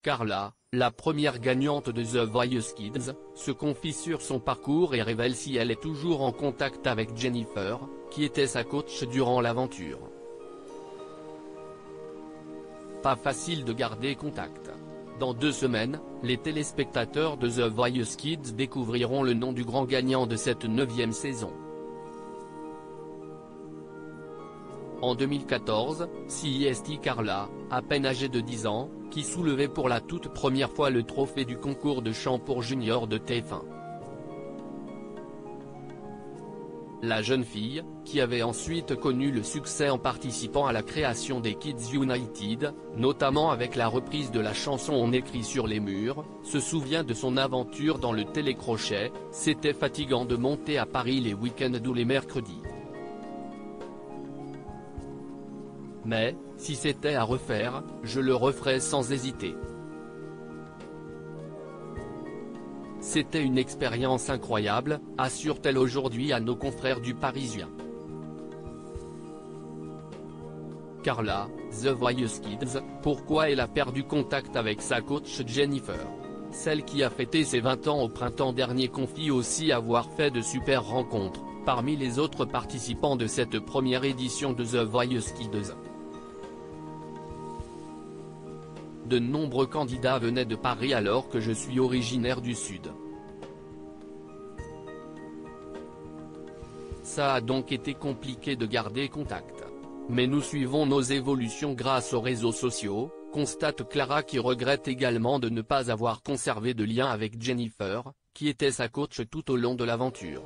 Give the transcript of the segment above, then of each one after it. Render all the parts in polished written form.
Carla, la première gagnante de The Voice Kids, se confie sur son parcours et révèle si elle est toujours en contact avec Jennifer, qui était sa coach durant l'aventure. Pas facile de garder contact. Dans 2 semaines, les téléspectateurs de The Voice Kids découvriront le nom du grand gagnant de cette 9e saison. En 2014, c'est Carla, à peine âgée de 10 ans, qui soulevait pour la toute première fois le trophée du concours de chant pour juniors de TF1. La jeune fille, qui avait ensuite connu le succès en participant à la création des Kids United, notamment avec la reprise de la chanson On écrit sur les murs, se souvient de son aventure dans le télécrochet. C'était fatigant de monter à Paris les week-ends ou les mercredis. Mais, si c'était à refaire, je le referais sans hésiter. C'était une expérience incroyable, assure-t-elle aujourd'hui à nos confrères du Parisien. Carla, The Voice Kids, pourquoi elle a perdu contact avec sa coach Jennifer. Celle qui a fêté ses 20 ans au printemps dernier confie aussi avoir fait de super rencontres, parmi les autres participants de cette première édition de The Voice Kids. De nombreux candidats venaient de Paris alors que je suis originaire du Sud. Ça a donc été compliqué de garder contact. Mais nous suivons nos évolutions grâce aux réseaux sociaux, constate Clara qui regrette également de ne pas avoir conservé de lien avec Jennifer, qui était sa coach tout au long de l'aventure.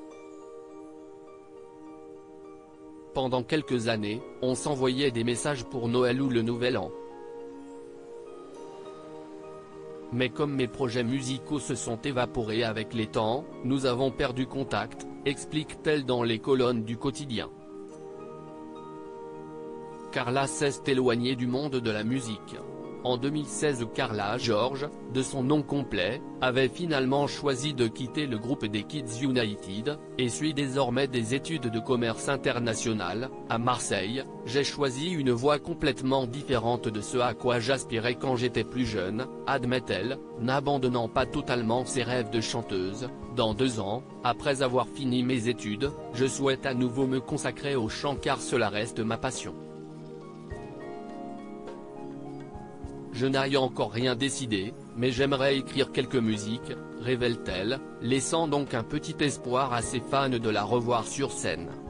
Pendant quelques années, on s'envoyait des messages pour Noël ou le Nouvel An. Mais comme mes projets musicaux se sont évaporés avec les temps, nous avons perdu contact, explique-t-elle dans les colonnes du quotidien. Carla s'est éloignée du monde de la musique. En 2016, Carla George, de son nom complet, avait finalement choisi de quitter le groupe des Kids United, et suit désormais des études de commerce international, à Marseille. J'ai choisi une voie complètement différente de ce à quoi j'aspirais quand j'étais plus jeune, admet-elle, n'abandonnant pas totalement ses rêves de chanteuse. Dans 2 ans, après avoir fini mes études, je souhaite à nouveau me consacrer au chant car cela reste ma passion. Je n'ai encore rien décidé, mais j'aimerais écrire quelques musiques, révèle-t-elle, laissant donc un petit espoir à ses fans de la revoir sur scène.